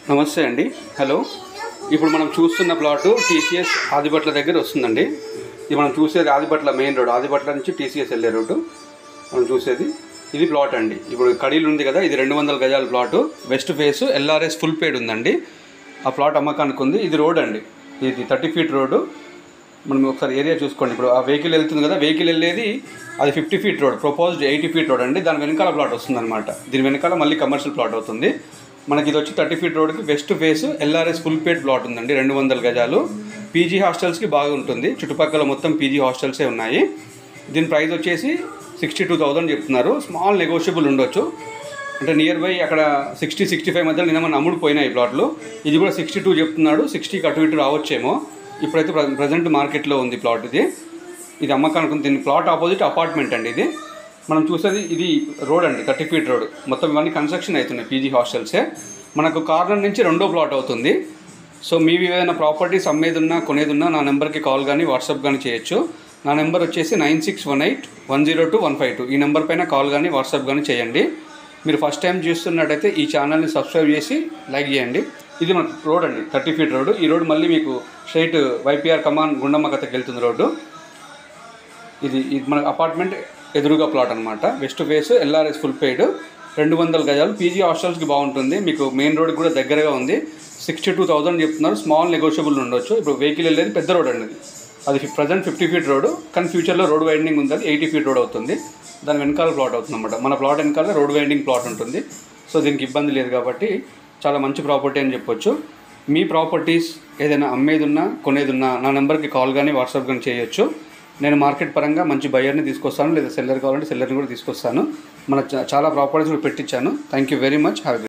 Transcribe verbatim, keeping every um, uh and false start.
నమస్తే అండి. హలో. ఇప్పుడు మనం చూస్తున్న ప్లాటు టీసీఎస్ ఆదిబట్ల దగ్గర వస్తుందండి. ఇది మనం చూసేది ఆదిబట్ల మెయిన్ రోడ్, ఆదిబట్ల నుంచి టీసీఎస్ వెళ్ళే రోడ్డు మనం చూసేది. ఇది ప్లాట్ అండి. ఇప్పుడు కడీలు ఉంది కదా, ఇది రెండు వందల గజాల plot. West face LRS full paid ఉందండి. ఆ ప్లాట్ అమ్మకానికి ఉంది. ఇది రోడ్ అండి, ఇది థర్టీ ఫీట్ రోడ్డు. మనం ఒకసారి ఏరియా చూసుకోండి. ఇప్పుడు ఆ వెహికల్ వెళ్తుంది కదా, వెహికల్ వెళ్ళేది అది fifty feet road, proposed eighty feet road అండి. దాని వెనకాల ప్లాట్ వస్తుంది అనమాట. దీని వెనకాల మళ్ళీ కమర్షియల్ ప్లాట్ అవుతుంది మనకి. ఇది వచ్చి థర్టీ ఫీట్ రోడ్కి west face LRS full paid plot ఉందండి, రెండు వందల గజాలు. పీజీ హాస్టల్స్కి బాగుంటుంది, చుట్టుపక్కల మొత్తం పీజీ హాస్టల్సే ఉన్నాయి. దీని ప్రైస్ వచ్చేసి సిక్స్టీ టూ థౌజండ్ చెప్తున్నారు. స్మాల్ నెగోషియబుల్ ఉండొచ్చు, అంటే నియర్ బై అక్కడ సిక్స్టీ సిక్స్టీ ఫైవ్ మధ్యలో నిన్న మన అమ్ముడు పోయినాయి ఈ ప్లాట్లు. ఇది కూడా సిక్స్టీ టూ చెప్తున్నాడు, సిక్స్టీకి అటు ఇటు రావచ్చేమో. ఇప్పుడైతే ప్రజెంట్ మార్కెట్లో ఉంది ప్లాట్. ఇది ఇది అమ్మకానికి ఉంది. దీని ప్లాట్ ఆపోజిట్ అపార్ట్మెంట్ అండి. ఇది మనం చూసేది ఇది రోడ్ అండి, థర్టీ ఫీట్ రోడ్. మొత్తం ఇవన్నీ కన్స్ట్రక్షన్ అవుతున్నాయి, పీజీ హాస్టల్సే. మనకు కార్నర్ నుంచి రెండో ప్లాట్ అవుతుంది. సో మీవి ఏదైనా ప్రాపర్టీస్ అమ్మేది ఉన్నా కొనేది ఉన్నా నా నెంబర్కి కాల్ కానీ వాట్సాప్ కానీ చేయొచ్చు. నా నెంబర్ వచ్చేసి nine six one eight one zero two one five two. ఈ నెంబర్ పైన కాల్ కానీ వాట్సాప్ కానీ చేయండి. మీరు ఫస్ట్ టైం చూస్తున్నట్టయితే ఈ ఛానల్ని సబ్స్క్రైబ్ చేసి లైక్ చేయండి. ఇది మన రోడ్ అండి, థర్టీ ఫీట్ రోడ్డు. ఈ రోడ్ మళ్ళీ మీకు స్ట్రైట్ వైపీఆర్ కమాన్ గుండమ్మ కథకి వెళ్తుంది రోడ్డు. ఇది ఇది మన అపార్ట్మెంట్ ఎదురుగా ప్లాట్ అనమాట. West face LRS full paid, రెండు వందల గజాలు. పీజీ హాస్టల్స్కి బాగుంటుంది, మీకు మెయిన్ రోడ్ కూడా దగ్గరగా ఉంది. సిక్స్టీ టూ థౌసండ్ చెప్తున్నారు. స్మాల్ నెగోషియబుల్ ఉండొచ్చు. ఇప్పుడు వెహికల్ వెళ్ళేది పెద్ద రోడ్ అండి. అది ప్రజెంట్ ఫిఫ్టీ ఫీట్ రోడ్, కానీ ఫ్యూచర్లో రోడ్ వైండింగ్ ఉంది, అది ఎయిటీ ఫీట్ రోడ్ అవుతుంది. దాని వెనకాల ప్లాట్ అవుతుంది అనమాట. మన ప్లాట్ వెనకాల రోడ్ వైండింగ్ ప్లాట్ ఉంటుంది. సో దీనికి ఇబ్బంది లేదు కాబట్టి చాలా మంచి ప్రాపర్టీ అని చెప్పొచ్చు. మీ ప్రాపర్టీస్ ఏదైనా అమ్మేది ఉన్నా కొనేది ఉన్నా నా నెంబర్కి కాల్ కానీ వాట్సాప్ కానీ చేయొచ్చు. నేను మార్కెట్ పరంగా మంచి బయర్ని తీసుకొస్తాను, లేదా సెల్లర్ కావాలంటే సెల్లర్ని కూడా తీసుకొస్తాను. మన చాలా ప్రాపర్టీస్ కూడా పెట్టించాను. Thank you very much. Have